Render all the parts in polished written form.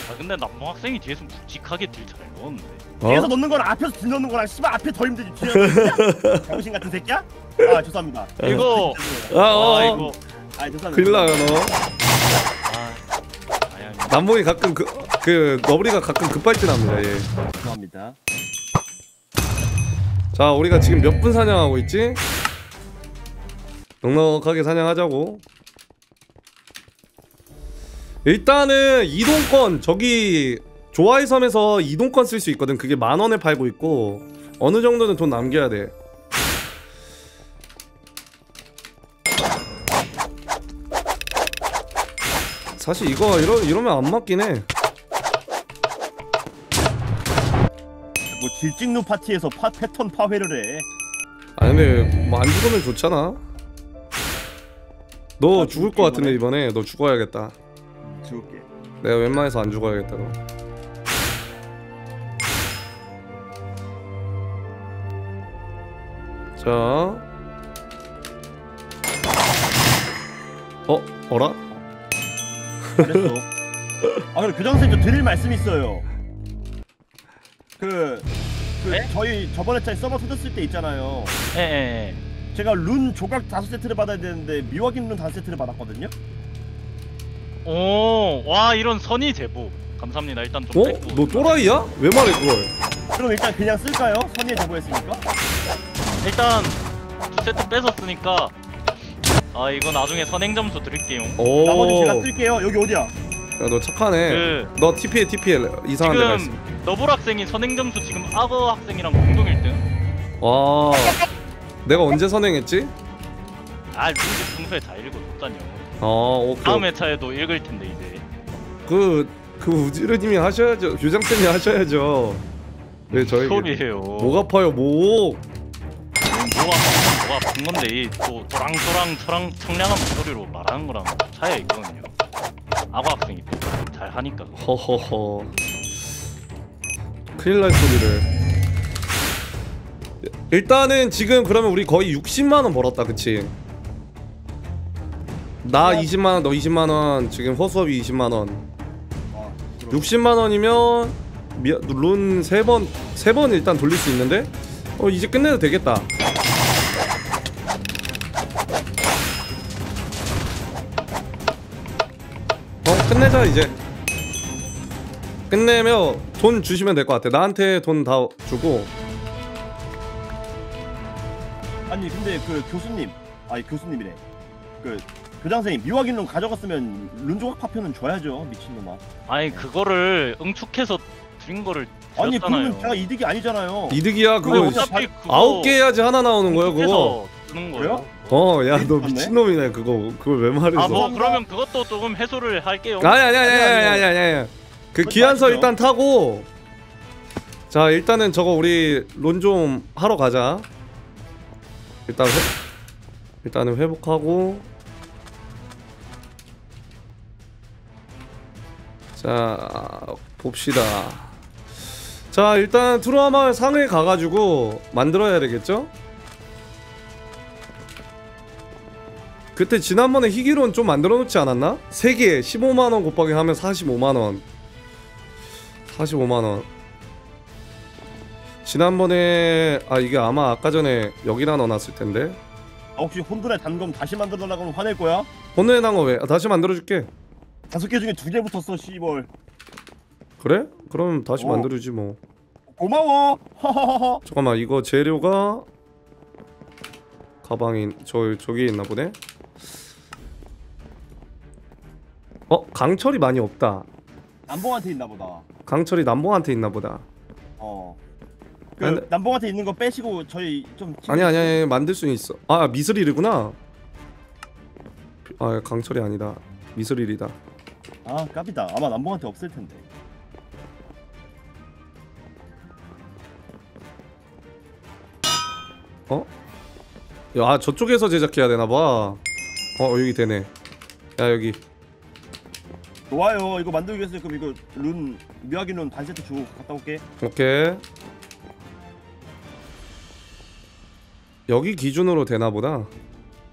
아 근데 남봉 학생이 뒤에서 묵직하게 딜 잘 넣었는데. 뒤에서 넣는 거랑 앞에서 딜 넣는 거랑 씨발 앞에 더 힘들지 뒤에 넣는 병신 같은 새끼야? 아 죄송합니다. 이거 이거 아 죄송합니다. 큰일 나요 너. 아야. 남봉이 가끔 그 너브리가 가끔 급발진합니다. 예. 죄송합니다. 자 우리가 지금 몇 분 사냥하고 있지? 넉넉하게 사냥하자고. 일단은 이동권 저기 조아의 섬에서 이동권 쓸 수 있거든. 그게 10,000원에 팔고 있고 어느 정도는 돈 남겨야 돼. 사실 이거 이러면 안 맞긴 해. 뭐 질직루 파티에서 패턴 파회를 해. 아 근데 뭐 안 죽으면 좋잖아. 너 죽을 것 같은데 이번에 너 죽어야겠다. 죽을게. 내가 웬만해서 안 죽어야겠다 너. 자, 어라? 그랬어. 아 그래 교장선생님 저 드릴 말씀 있어요. 네? 저희 저번에 차에 서버 터졌을 때 있잖아요. 예. 제가 룬 조각 5세트를 받아야 되는데 미확인 룬 5세트를 받았거든요. 오, 와 이런 선의 제보 감사합니다. 일단 좀. 너 또라이야? 왜 말해 그걸? 그럼 일단 그냥 쓸까요? 선의에 제보했으니까. 일단 2세트 뺏었으니까 아 이거 나중에 선행 점수 드릴게요. 오. 나머지 제가 쓸게요. 여기 어디야? 야, 너 착하네. 너 TPL 이상한 데가 있어. 지금 너블 학생이 선행 점수 지금 악어 학생이랑 공동 1등. 와. 내가 언제 선행했지? 아 루즈 평소에 다 읽어줬다뇨. 오케이. 다음 회차에도 읽을 텐데 이제. 그 우지르님이 하셔야죠. 교장쌤이 하셔야죠. 왜 저에게? 소리예요. 목 아파요 목. 뭐가 본 건데 이 또 또랑또랑 청량한 목소리로 말하는 거랑 차이가 있거든요. 악어 학생이 잘 하니까. 허허허. 큰일 날 소리를. 일단은 지금 그러면 우리 거의 60만원 벌었다 그치? 나 20만원 너 20만원 지금 허수업이 20만원 60만원이면 룬 3번 일단 돌릴 수 있는데? 이제 끝내도 되겠다. 끝내자 이제. 끝내면 돈 주시면 될 것 같아. 나한테 돈 다 주고. 아니 근데 그 교수님 아니 교수님이래. 그 교장선생님 미확인 룬 가져갔으면 룬 조각 파편은 줘야죠 미친놈아. 아니 그거를 응축해서 드린 거를 아니 드렸잖아요. 그러면 제가 이득이 아니잖아요. 이득이야 그거. 어차피 그거 9개 해야지 하나 나오는 거야 그거. 쓰는 거예요? 야 너 미친놈이네 그거. 그걸 왜 말했어? 아 뭐 그러면 그것도 조금 해소를 할게요. 아니. 그 기한서 일단 타고. 자 일단은 저거 우리 론 좀 하러 가자. 일단은 회복하고. 자 봅시다. 자 일단 트루아 마을 상을 가가지고 만들어야 되겠죠? 그때 지난번에 희귀론 좀 만들어 놓지 않았나? 3개 15만원 곱하기 하면 45만원 45만원 지난번에 이게 아마 아까 전에 여기다 넣어놨을 텐데. 혹시 혼돈의 단검 다시 만들어달라고 하면 화낼 거야? 혼돈의 단검 왜? 다시 만들어줄게. 5개 중에 2개 붙었어 씨벌. 그래? 그럼 다시 만들어주지 뭐. 고마워. 허허허. 잠깐만 이거 재료가 가방에 저기 있나 보네. 강철이 많이 없다. 남봉한테 있나 보다. 강철이 남봉한테 있나 보다. 남봉한테 있는 거 빼시고 저희 좀 아니 만들 수 있어. 미스릴이구나. 강철이 아니다. 미스릴이다. 깝이다. 아마 남봉한테 없을 텐데. 야 저쪽에서 제작해야 되나봐. 여기 되네. 야 여기 좋아요. 이거 만들기 위해서 그럼 이거 룬 미확인 룬 반 세트 주고 갔다 올게. 오케이. 여기 기준으로 되나보다.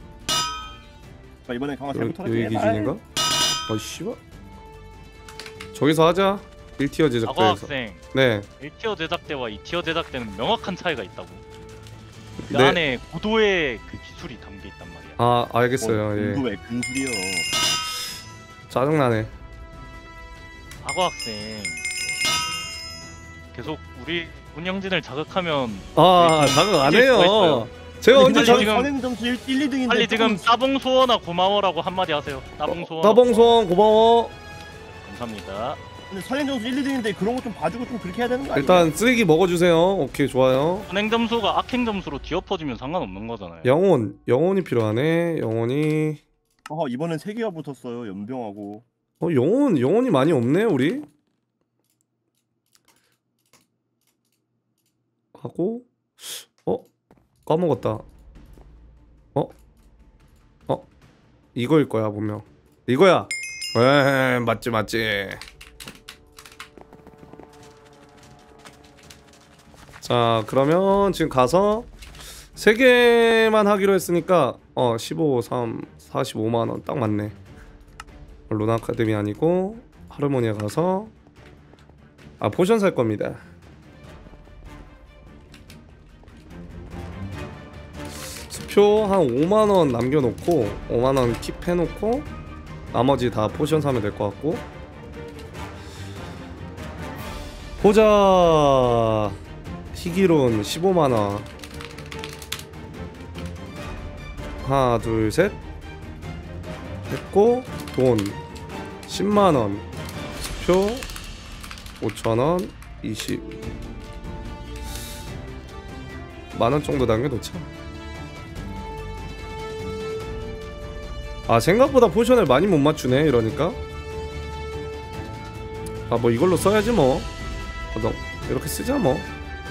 이번에 강화 잘못 털었지. 여기 기준인가? 씨발. 저기서 하자. 1티어 악어 제작대에서. 학생 네. 1티어 제작대와 2티어 제작대는 명확한 차이가 있다고. 그 네. 안에 고도의 그 기술이 담겨 있단 말이야. 아 알겠어요. 예. 공도에 근술이요. 짜증나네. 악어 학생 계속 우리 운영진을 자극하면 아 자극 안 이길 수가 해요. 있어요. 제가 언제 빨리 자 지금- 선행 점수 1, 2등인데 빨리 지금 따봉 소원아 고마워라고 한마디 하세요. 따봉 소원. 따봉송 고마워. 감사합니다. 근데 선행 점수 1, 2등인데 그런 거 좀 봐주고 좀 그렇게 해야 되는 거 아니에요? 일단 쓰레기 먹어주세요. 오케이 좋아요. 선행 점수가 악행 점수로 뒤엎어지면 상관없는 거잖아요. 영혼이 필요하네. 영혼이 이번엔 3개가 붙었어요. 연병하고. 영혼이 많이 없네 우리. 하고 까먹었다. 이거일 거야 분명. 이거야. 에 맞지. 자 그러면 지금 가서 3개만 하기로 했으니까 15, 3, 45만원 딱 맞네. 루나 아카데미 아니고 하르모니아 가서 포션 살 겁니다. 수표 한 5만원 남겨놓고 5만원 킵해놓고 나머지 다 포션 사면 될 것 같고. 보자. 희귀론 15만원 하나 둘 셋 했고 돈 10만원 수표 5천원 20 만원 정도 남겨놓자. 생각보다 포션을 많이 못 맞추네. 이러니까 뭐 이걸로 써야지 뭐. 이렇게 쓰자 뭐.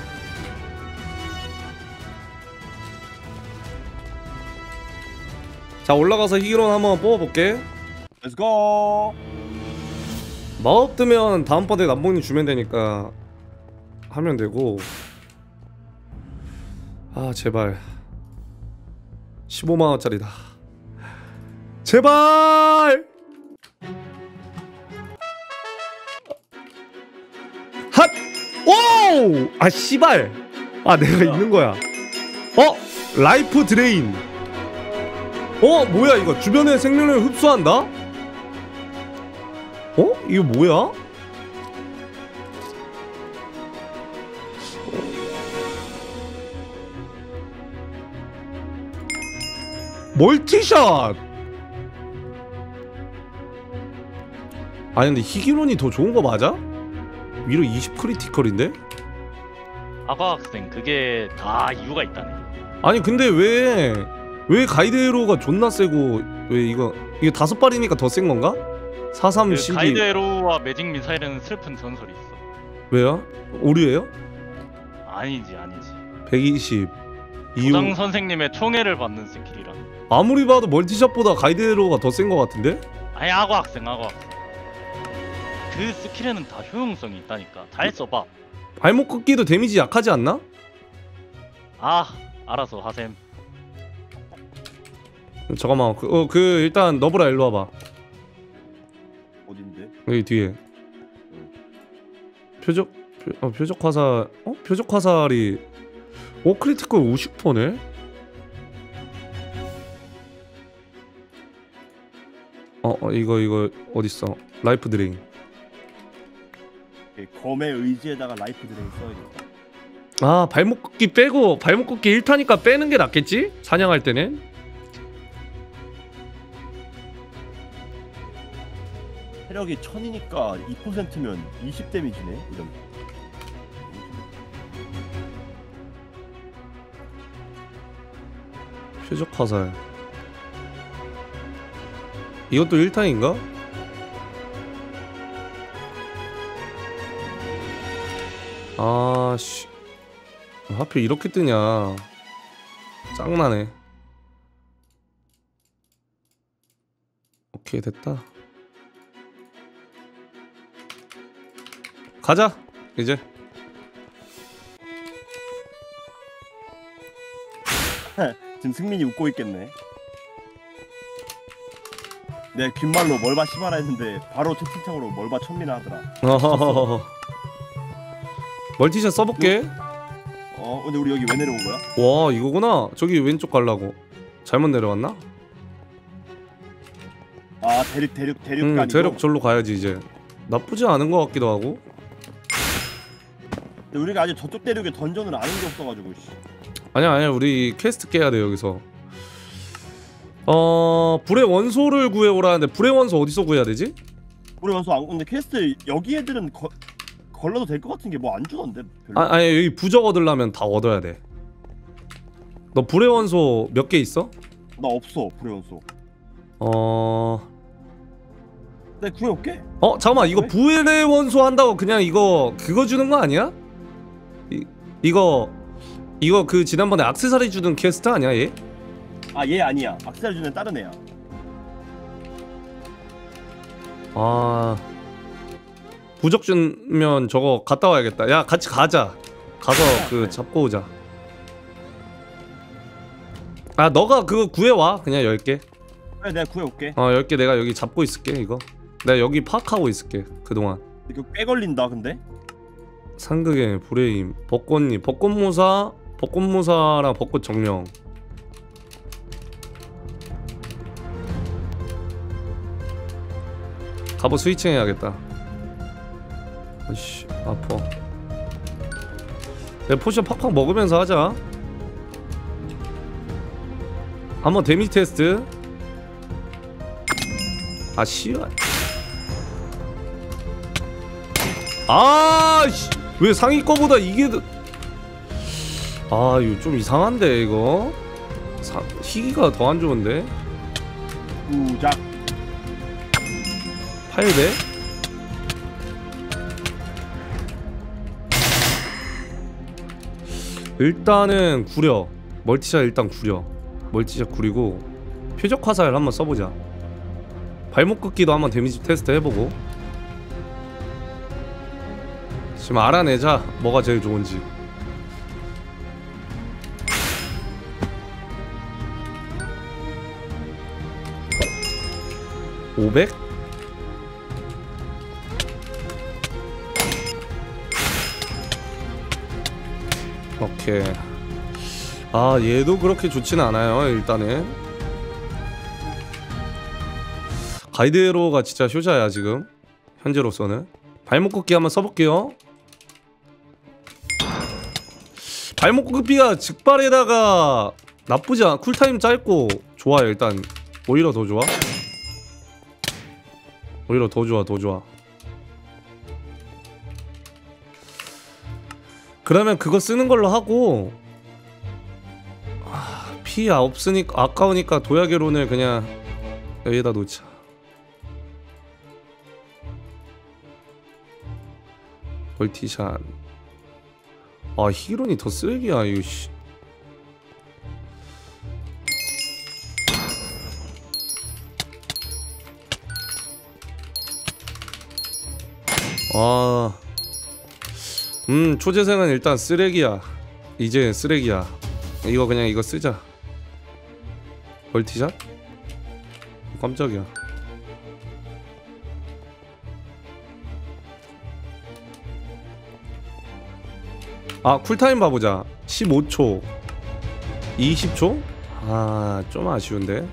자 올라가서 희귀론 한번 뽑아볼게. Let's go. 마법 뜨면 다음번에 남봉님 주면 되니까 하면 되고. 제발 15만원짜리다 제발. 핫! 오! 씨발. 내가 있는 거야. 라이프 드레인. 뭐야 이거 주변의 생명을 흡수한다? 이거 뭐야? 멀티샷! 근데 희귀론이 더 좋은 거 맞아? 위로 20 크리티컬인데? 악어 학생 그게 다 이유가 있다네. 근데 왜 가이드로가 존나 세고 왜 이게 5발이니까 더 센 건가? 43 그 12 가이드 에로와 매직 미사일은 슬픈 전설이 있어. 왜요? 오류예요? 아니지 120 부장 선생님의 총애를 받는 스킬이라. 아무리 봐도 멀티샷보다 가이드로가 더 센 거 같은데? 악어 학생 그 스킬에는 다 효용성이 있다니까. 잘 써봐. 발목 꺾기도 데미지 약하지 않나? 알아서 하셈. 잠깐만 일단 너브라 일로 와봐. 어딘데? 여기 뒤에 표적 화살. 표적 화살이 크리티컬 50%네? 이거 어딨어? 라이프 드레인. 검의 의지에다가 라이프 드레인 써야겠다. 발목 꺾기 빼고 발목 꺾기 1타니까 빼는 게 낫겠지? 사냥할 때는. 체력이 1000이니까 2%면 20 데미지네. 이런. 표적 화살. 이것도 1타인가? 하필 이렇게 뜨냐. 짱나네. 오케이 됐다. 가자 이제. 지금 승민이 웃고 있겠네. 내 귓말로 멀바 시바라 했는데 바로 채팅창으로 멀바 천미나 하더라. 어허허허. 멀티샷 써볼게. 근데 우리 여기 왜 내려온 거야? 와 이거구나. 저기 왼쪽 가려고. 잘못 내려왔나? 아 대륙 아니고? 대륙 절로 가야지 이제. 나쁘지 않은 것 같기도 하고. 근데 우리가 아직 저쪽 대륙에 던전을 아는 게 없어가지고. 씨. 아니야 우리 퀘스트 깨야 돼 여기서. 불의 원소를 구해오라는데 불의 원소 어디서 구해야 되지? 우리 원소 안 근데 퀘스트 여기 애들은 걸러도 될 것 같은 게 뭐 안 주던데. 별로. 아니 여기 부적 얻으려면 다 얻어야 돼. 너 불의 원소 몇 개 있어? 나 없어 불의 원소. 내가 구해올게. 잠깐만 이거 왜? 불의 원소 한다고 그냥 이거 그거 주는 거 아니야? 이거 그 지난번에 액세서리 주는 퀘스트 아니야 얘? 아 얘 아니야. 악셀 주는 다른 애야. 부적 주면 저거 갔다 와야겠다. 야 같이 가자. 가서 그 잡고 오자. 너가 그거 구해와 그냥 10개. 그래 내가 구해올게. 10개 내가 여기 잡고 있을게 이거. 내가 여기 파악하고 있을게 그동안. 이거 꽤 걸린다 근데. 상극의 불의 힘 벚꽃잎 벚꽃무사랑 벚꽃 정령. 갑옷 스위칭 해야겠다. 아이씨 아파. 내 포션 팍팍 먹으면서 하자. 한번 데미지 테스트. 씨발. 씨. 왜 상위 거보다 이게 더... 이거 좀 이상한데 이거. 희귀가 더 안 좋은데. 우작. 8대? 일단은 구려. 멀티샷 일단 구려. 멀티샷 구리고 표적 화살 한번 써보자. 발목 긋기도 한번 데미지 테스트 해보고. 지금 알아내자 뭐가 제일 좋은지. (500) 오케이. 얘도 그렇게 좋지는 않아요. 일단은 가이드로가 진짜 효자야 지금 현재로서는. 발목 꺾기 한번 써볼게요. 발목 꺾기가 즉발에다가 나쁘지 않아. 쿨타임 짧고 좋아요. 일단 오히려 더 좋아. 더 좋아. 그러면 그거 쓰는 걸로 하고. 피 없으니까 아까우니까 도약의 그냥 여기다 놓자. 멀티샷. 히론이 더 쓰레기야 이거 씨. 초재생은 일단 쓰레기야. 이제 쓰레기야. 이거 그냥 이거 쓰자. 멀티샷? 깜짝이야. 쿨타임 봐보자. 15초 20초? 좀 아쉬운데.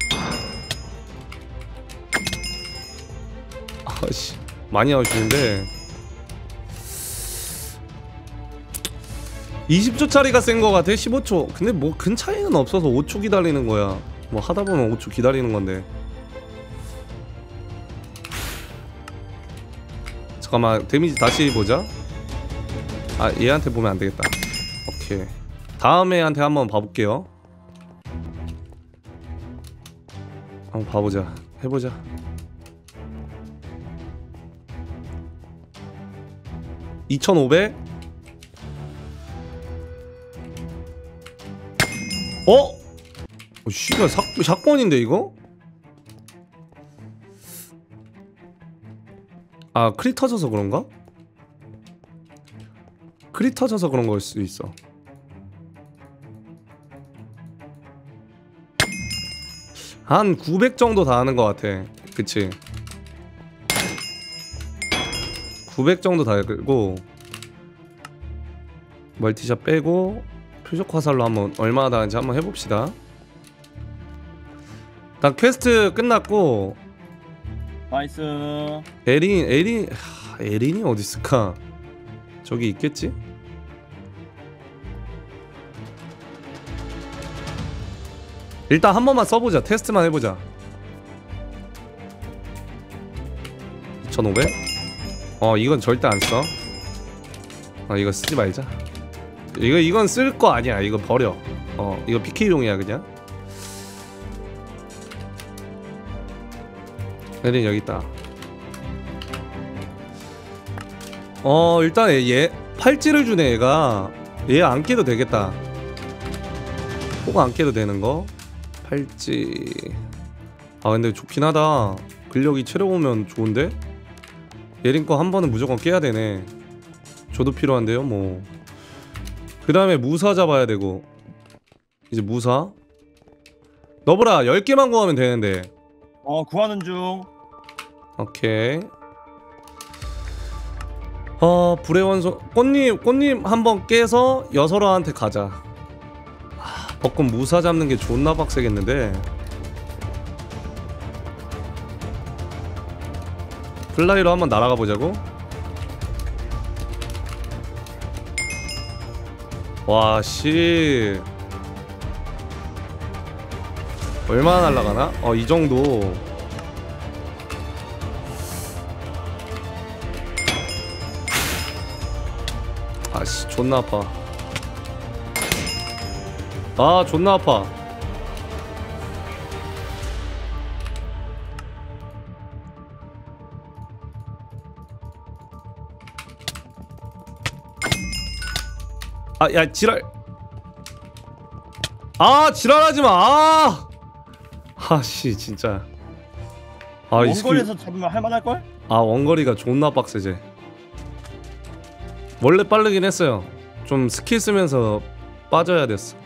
많이 아쉬운데. 20초짜리가 센 거 같아. 15초. 근데 뭐 큰 차이는 없어서 5초 기다리는 거야. 뭐 하다 보면 5초 기다리는 건데. 잠깐만 데미지 다시 보자. 얘한테 보면 안 되겠다. 오케이. 다음 애한테 한번 봐볼게요. 한번 봐보자. 해보자. (2500) 씨발 샷건인데 이거? 크릿 터져서 그런가? 크릿 터져서 그런 거일 수 있어. 한 900 정도 다 하는 것 같아. 그치. 900 정도 달고 멀티샷 빼고 표적 화살로 한번 얼마나 나는지 한번 해봅시다. 일단 퀘스트 끝났고 나이스. 에린이 어디 있을까? 저기 있겠지? 일단 한 번만 써보자. 테스트만 해보자. 2500? 이건 절대 안 써. 이거 쓰지 말자. 이건 쓸 거 아니야. 이거 버려. 이거 PK용이야 그냥. 에린 여기 있다. 일단 얘 팔찌를 주네. 얘가 얘 안 깨도 되겠다. 꼭 안 깨도 되는 거. 팔찌. 근데 좋긴 하다. 근력이 체력 오면 좋은데? 예린 거 한 번은 무조건 깨야 되네. 저도 필요한데요 뭐. 그 다음에 무사 잡아야 되고. 이제 무사 너브라 10개만 구하면 되는데. 구하는 중. 오케이. 불의 원소 꽃님 한번 깨서 여설아한테 가자. 벚꽃 무사 잡는 게 존나 빡세겠는데. 플라이로 한번 날아가 보자고. 와 씨. 얼마나 날아가나? 이 정도. 아씨 존나 아파. 존나 아파. 야 지랄. 지랄하지마. 씨 진짜. 이 스킬. 원거리에서 잡으면 할만할걸? 원거리가 존나 빡세지. 원래 빠르긴 했어요. 좀 스킬 쓰면서 빠져야 됐어.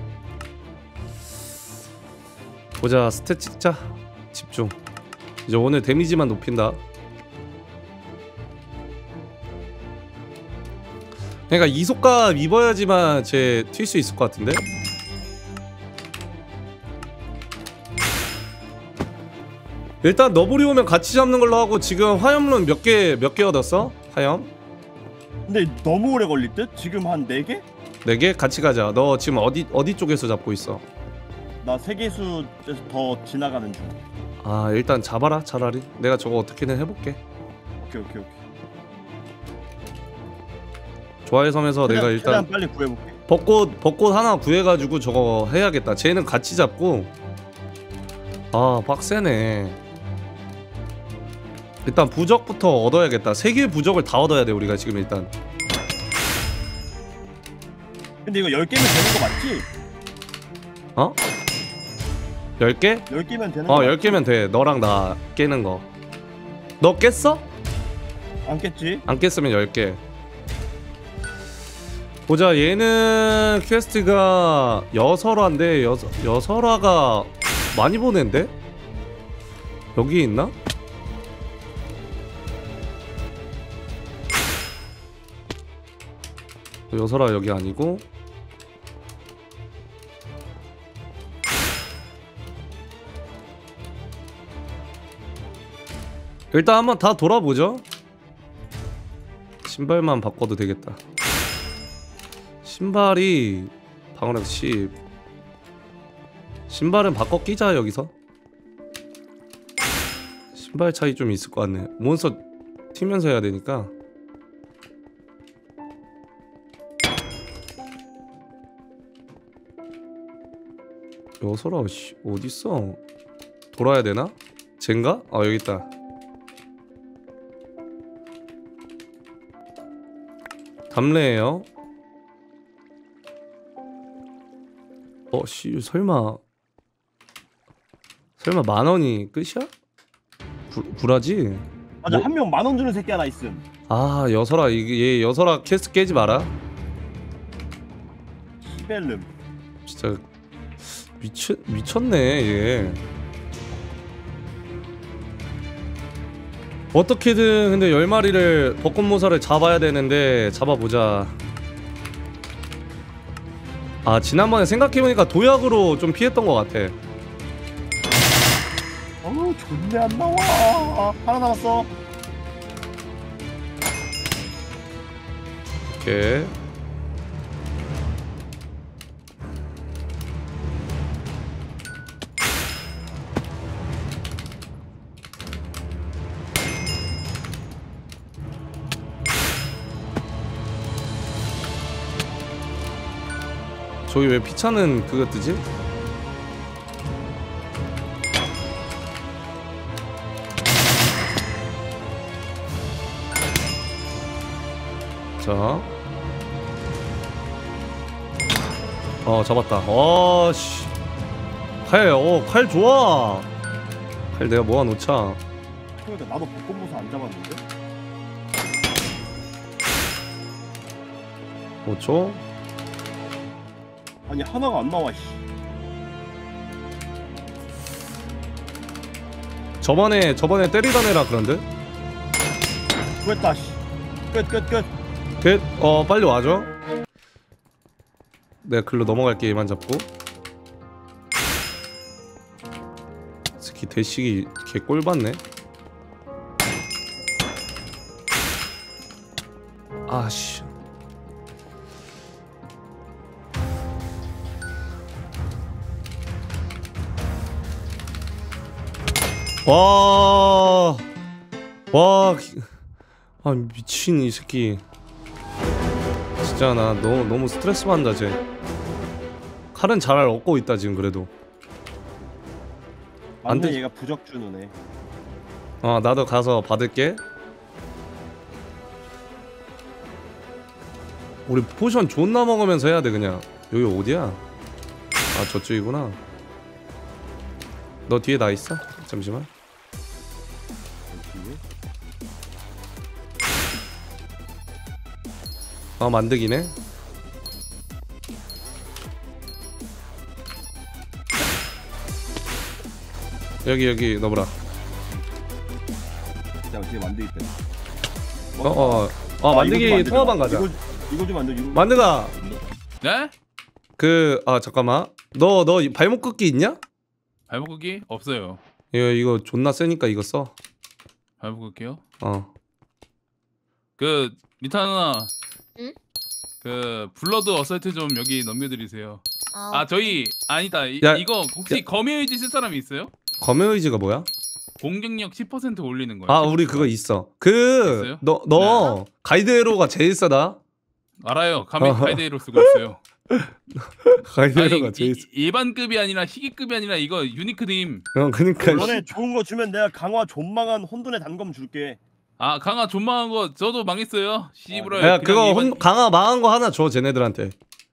보자. 스탯 찍자. 집중. 이제 오늘 데미지만 높인다. 그러니까 이속값 입어야지만 쟤 튈 수 있을 것 같은데? 일단 너브리 오면 같이 잡는 걸로 하고. 지금 화염룬 몇 개 얻었어? 화염? 근데 너무 오래 걸릴 듯? 지금 한 4개? 4개? 같이 가자. 너 지금 어디 쪽에서 잡고 있어? 나 세계수에서 더 지나가는 중. 일단 잡아라 차라리. 내가 저거 어떻게든 해볼게. 오케이. 좋아의 섬에서 내가 일단 최대한 빨리 구해볼게. 벚꽃 하나 구해가지고 저거 해야겠다. 쟤는 같이 잡고. 빡세네. 일단 부적부터 얻어야겠다. 3개의 부적을 다 얻어야 돼 우리가 지금 일단. 근데 이거 10개면 되는 거 맞지? 10개? 10개면 되는 거 10개면 돼. 너랑 나 깨는 거. 너 깼어? 안 깼지? 안 깼으면 10개. 보자. 얘는 퀘스트가 여설화인데 여설화가 많이 보낸데? 여기에 있나? 여설화 여기 아니고. 일단 한번 다 돌아보죠. 신발만 바꿔도 되겠다. 신발이 방어력 10. 신발은 바꿔 끼자. 여기서 신발 차이 좀 있을 것 같네. 몬스터 튀면서 해야 되니까. 여설아 씨 어딨어? 돌아야 되나? 젠가? 여기 있다. 담례예요. 씨 설마 10,000원이 끝이야? 구라지? 맞아. 한 명 10,000원 주는 새끼 하나 있음. 여설아 얘 여설아 퀘스트 깨지 마라. 시벨름. 진짜 미쳤네 얘. 어떻게든 근데 10마리를 벚꽃모사를 잡아야 되는데 잡아보자. 아 지난번에 생각해보니까 도약으로 좀 피했던 것 같아. 어우 존내 안 나와. 아, 하나 남았어. 오케이. 저기 왜 피차는 그거 뜨지? 자, 잡았다. 씨, 칼 좋아. 칼 내가 모아놓자. 그러니까 나도 벚꽃모사 안 잡았는데. 5초. 아니 하나가 안 나와. 씨. 저번에 때리던 애라 그런데. 됐다. 씨. 끝. 빨리 와줘. 내가 글로 넘어갈게. 얘만 잡고. 스키 대식이 개 꼴받네. 아씨. 아 미친 이 새끼. 진짜 나 너무 스트레스 받는다 쟤. 칼은 잘 얻고 있다 지금 그래도. 안 맞네 돼. 얘가 부적 주는 애. 나도 가서 받을게. 우리 포션 존나 먹으면서 해야 돼 그냥. 여기 어디야? 아 저쪽이구나. 너 뒤에 나 있어? 잠시만. 만득이네. 여기 넣어보라. 자 뒤에 만들기 때문에. 만들기 통화방 가자. 이거 좀 만들. 만드가. 네? 잠깐만. 너 발목 긋기 있냐? 발목 긋기? 없어요. 이거 존나 세니까 이거 써. 발목 긋기요? 그 리타 누나. 응? 그 블러드 어설트 좀 여기 넘겨드리세요. 저희 아니다. 야, 이거 혹시 검의의지 쓸 사람이 있어요? 검의 의지가 뭐야? 공격력 10% 올리는 거예요. 우리 그거 있어. 있어요? 너 가이드로가 제일 세다. 알아요. 가이드로 쓰고 있어요. 가이드로가 제일 세. 일반급이 아니라 희귀급이 아니라 이거 유니크드임. 그니까. 이번에 좋은 거 주면 내가 강화 존망한 혼돈의 단검 줄게. 강화 존망한 거 저도 망했어요. 씨부라. 야 그거 강화 망한 거 하나 줘 쟤네들한테.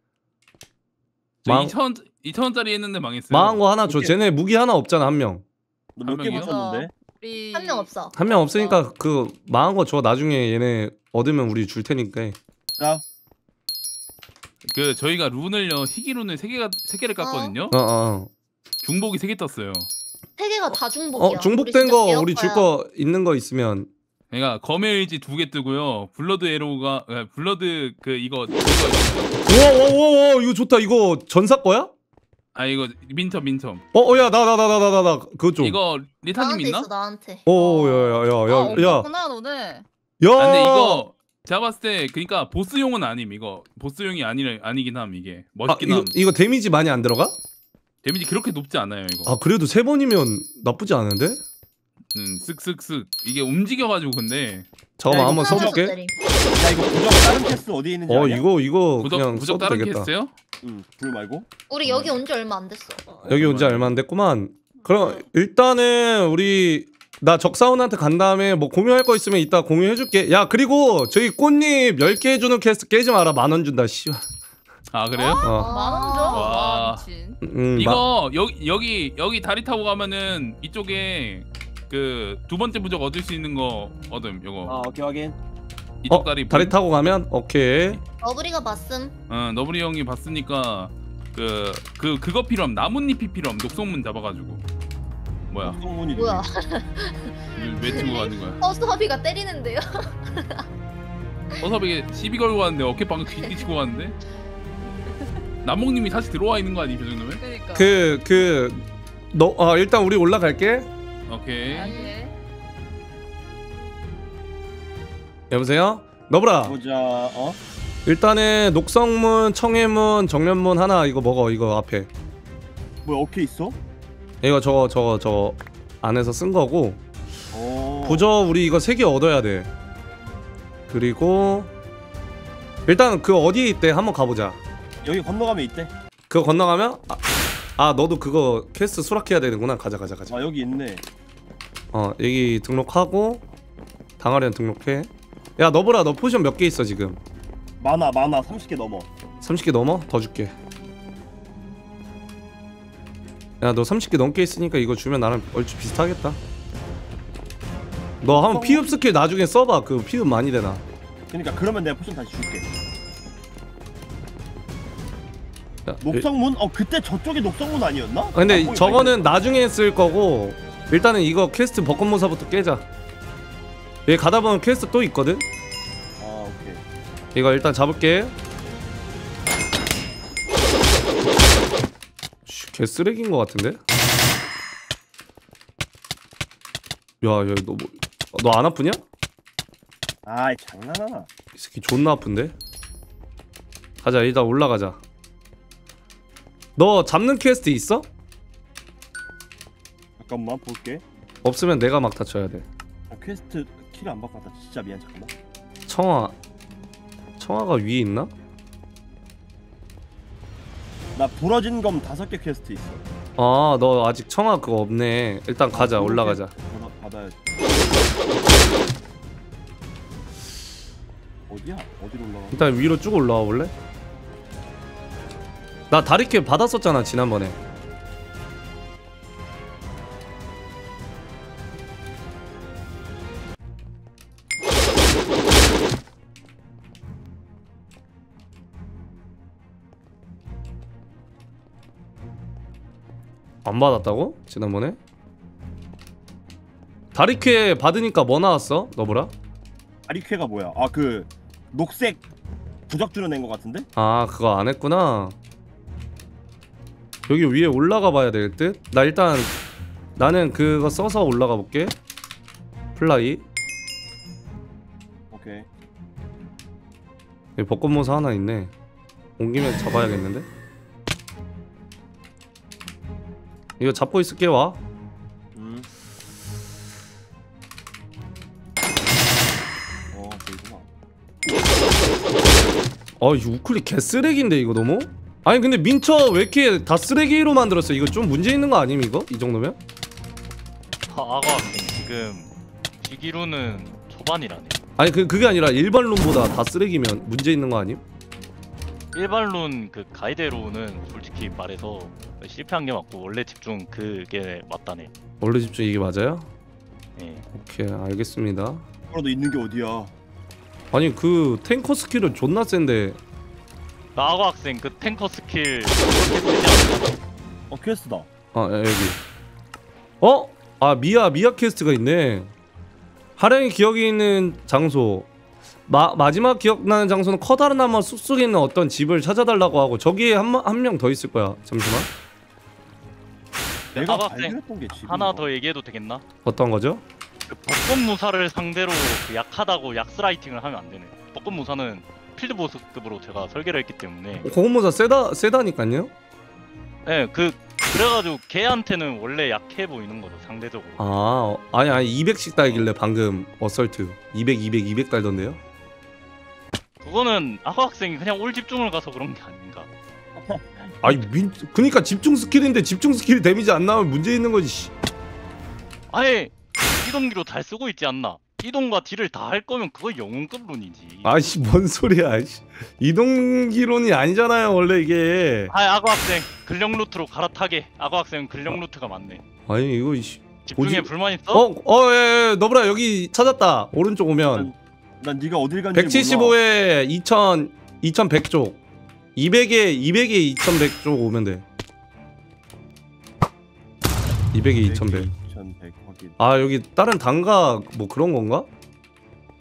저 2,000원짜리 했는데 망했어요. 망한 거 하나 줘. 오케이. 쟤네 무기 하나 없잖아 한 명. 너 몇 개 명이요? 붙였는데? 한 명 없어. 한 명 없으니까 그 망한 거 줘. 나중에 얘네 얻으면 우리 줄 테니까. 자. 저희가 룬을요. 희귀 룬을 3개를 깠거든요. 중복이 3개 떴어요. 3개가 다 중복이야. 중복된 거 우리 줄 거 있는 거 있으면. 그러니까 검의 의지 2개 뜨고요. 블러드 에로우가 블러드 이거 우와 이거 좋다. 이거 전사 거야? 이거 민텀. 야 나 그거 좀. 이거 리타님 나한테 있나? 있어 나한테. 야야야야야. 없구나 너네. 야. 근데 이거 제가 봤을 때 그러니까 보스용은 아님. 이거 보스용이 아니긴 함. 이게 멋있긴 함. 이거 데미지 많이 안 들어가? 데미지 그렇게 높지 않아요 이거. 그래도 3번이면 나쁘지 않은데? 쓱쓱쓱 이게 움직여가지고 근데. 잠깐만 야, 한번 이거 써볼게. 야 이거 부적 다른 캐스 어디에 있는지 아냐? 이거 그냥 부적 써도 다른 되겠다. 캐스요? 불 말고. 우리 여기 온 지 얼마 안 됐어. 여기 온 지 얼마 안 됐구만. 그럼 일단은 우리 나 적사원한테 간 다음에 뭐 공유할 거 있으면 이따 공유해줄게. 야 그리고 저기 꽃잎 10개 해주는 캐스트 깨지 마라. 10,000원 준다. 씨발. 그래요? 만원 줘? 와. 와 미친. 이거 여기 다리 타고 가면은 이쪽에 그 2번째 부적 얻을 수 있는 거 얻음. 요거. 오케이 확인. 이쪽 다리. 다리 타고 가면 오케이. 너브리가 봤음. 너브리 형이 봤으니까 그거 필요함. 나뭇잎이 필요함. 녹송문 잡아가지고. 뭐야? 성문이 뭐야? 이걸 왜 들고 가는 거야? 허수아비가 때리는데요? 어서비게 시비 걸고 왔는데 어깨빵 귀 치고 왔는데? 남몽님이 다시 들어와 있는 거 아니 그 정도면? 그러니까. 너 일단 우리 올라갈게. 오케이. 아니. 여보세요? 너브라. 보자. 일단은 녹성문, 청해문, 정련문 하나 이거 먹어. 이거 앞에. 뭐야 오케이 있어? 이거 저거 안에서 쓴 거고. 어. 부저 우리 이거 3개 얻어야 돼. 그리고 일단 그 어디에 있대? 한번 가보자. 여기 건너가면 있대. 그거 건너가면 너도 그거 퀘스트 수락해야 되는구나. 가자. 아 여기 있네. 여기 등록하고 당하련 등록해. 야 너브라 너 포션 몇 개 있어 지금? 많아 30개 넘어. 30개 넘어? 더 줄게. 야 너 30개 넘게 있으니까 이거 주면 나랑 얼추 비슷하겠다. 너 한번 피흡 스킬 나중에 써봐. 그 피흡 많이 되나. 그러니까 그러면 내가 포션 다시 줄게. 야, 녹성문? 그때 저쪽이 녹성문 아니었나? 근데 거기 저거는 나중에 쓸 거고 일단은 이거 퀘스트 벚꽃모사부터 깨자. 여기 가다 보면 퀘스트 또 있거든? 아 오케이. 이거 일단 잡을게. 개쓰레기인 거 같은데? 야 너 안 아프냐? 아이 장난하나. 이 새끼 존나 아픈데? 가자 일단 올라가자. 너 잡는 퀘스트 있어? 잠깐만 볼게. 없으면 내가 막 다쳐야 돼. 퀘스트 키를 안 바꿨다. 진짜 미안. 잠깐만. 청아가 위에 있나? 나 부러진 검 5개 퀘스트 있어. 너 아직 청아 그거 없네. 일단 가자 올라가자. 받아야지. 어디야? 어디로 올라가? 일단 위로 쭉 올라와 볼래? 나 다리캐 받았었잖아 지난번에. 안 받았다고? 지난번에? 다리캐 받으니까 뭐 나왔어? 너브라? 아리퀘가 뭐야? 그 녹색 부적주로 낸 거 같은데? 그거 안 했구나. 여기 위에 올라가 봐야 될 듯? 나는 그거 써서 올라가 볼게. 플라이. 오케이. 여기 벚꽃모사 하나 있네. 온 김에 잡아야겠는데? 이거 잡고 있을게. 와. 보이구나. 이 우클릭 개쓰레기인데 이거 너무? 아니 근데 민처 왜 이렇게 다 쓰레기로 만들었어? 이거 좀 문제 있는 거 아님 이거? 이 정도면? 아가학생 지금 지기로는 초반이라네. 아니 그게 아니라 일반 룸보다 다 쓰레기면 문제 있는 거 아님? 일반 룬 그 가이드로는 솔직히 말해서 실패한 게 맞고 원래 집중 그게 맞다네. 원래 집중 이게 맞아요? 예. 오케이 알겠습니다. 그래도 있는 게 어디야? 아니 그 탱커 스킬은 존나 센데. 나 아가학생 그 탱커 스킬 그렇게 쓰지 않나? 퀘스트다. 여기. 미아 퀘스트가 있네. 하령이 기억이 있는 장소. 마지막 기억나는 장소는 커다란 나무 숲속에 있는 어떤 집을 찾아달라고 하고 저기에 한 명 더 있을 거야. 잠시만. 내가 아가학생 발견했던 게 집인가? 하나 더 얘기해도 되겠나? 어떤 거죠? 그 벚꽃무사를 상대로 그 약하다고 약스라이팅을 하면 안 되네. 벚꽃무사는 필드보스급으로 제가 설계를 했기 때문에. 고공모사 세다니까요. 예, 그래가지고 걔한테는 원래 약해 보이는 거죠 상대적으로. 아니 200씩 달길래 방금 어설트 200 달던데요? 그거는 아가학생이 그냥 올 집중을 가서 그런 게 아닌가. 그니까 집중 스킬인데 집중 스킬이 데미지 안 나오면 문제 있는 거지. 씨. 아예 이동기로 잘 쓰고 있지 않나. 이동과 딜을 다 할 거면 그거 영웅급 룬이지. 아이씨 뭔 소리야. 아이씨. 이동기론이 아니잖아요 원래 이게. 아가학생 근력 루트로 갈아타게. 아가학생은 근력 루트가 맞네. 아니 이거 집중에 불만 있어? 예, 너브라 여기 찾았다. 오른쪽 오면 난 네가 어딜 간지 175에 2100쪽 200에 2100쪽 오면 돼. 200에 2100. 느낌. 아 여기 다른 단가 뭐 그런 건가?